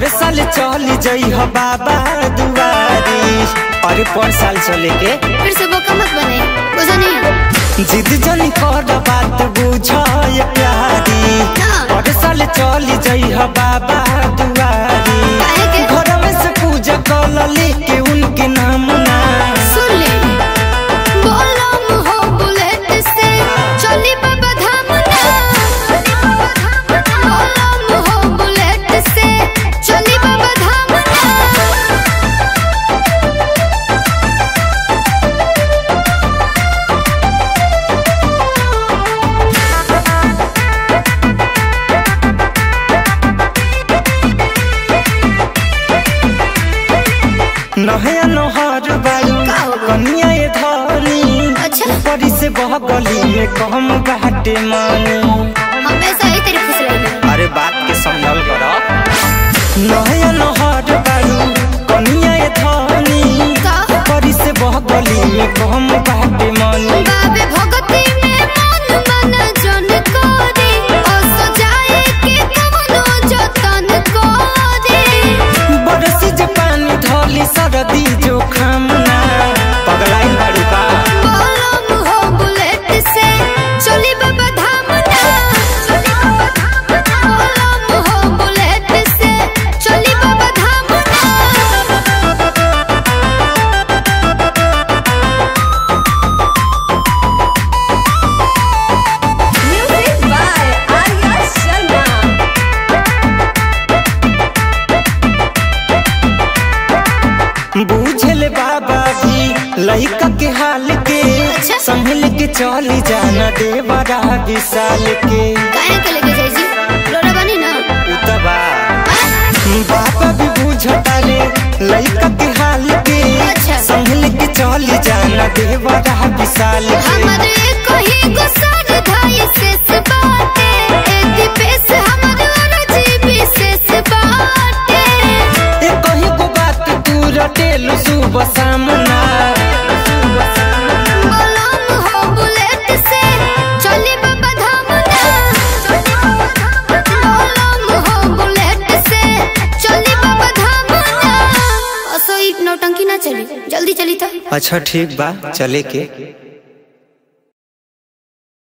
पर साल चली जई हो बाबा दुआरी। अरे पर साल चले के फिर से वो कमत बने बुझा नहीं। जिद जनी कर बात बुझा ये प्यारी। पर साल चली जई हो बाबा दुआरी। घर में से पूजा कर लेके उनके नाम ना सुन ले। बोलम हो बुलेट से चली बाबा धाम ना। बोलम हो बुलेट से चली बाबा धाम ना। नहया नहर बालू कनिया ये धनी। ऊपरी से बह गली में कहम घाटे मानी। हमेशा ही तेरी खुश रहना। अरे बात के संभल करो। नहया नहर बालू कनिया ये धनी। ऊपरी से बह गली में कहम घाटे मानी। बाबे भगती में मन मन जन करे ओ सजाए के कवनो जतन करे। बरसी जे पानी धोली सरदी जो खामना पगलाई बाड़ू का। बोलम हो बुलेट से चली बाबा धाम ना। बोलम हो बुलेट से चली बाबा धाम ना। Music by Arya Sharma. बूझले बाबा भी लइका के हाल के। संभल के चली जाना देवरा विशाल के। काहे के लेके जाई जी रोड़ा बनी ना। उतबा बाबा भी बुझता रे लइका के हाल के। संभल के चली जाना देवरा विशाल के। हमरे कहीं गुस्सा धाई शेष बाटे। ए दीपेश हमर अरजी विशेष बाटे। ए कहीं को बात तू रटेलु सुबह सामना। बोलम हो बुलेट से चली बाबा धाम ना। बोलम हो बुलेट से चली बाबा धाम ना। असो एक नौटंकी ना चली जल्दी चली तो। अच्छा ठीक बा चले के।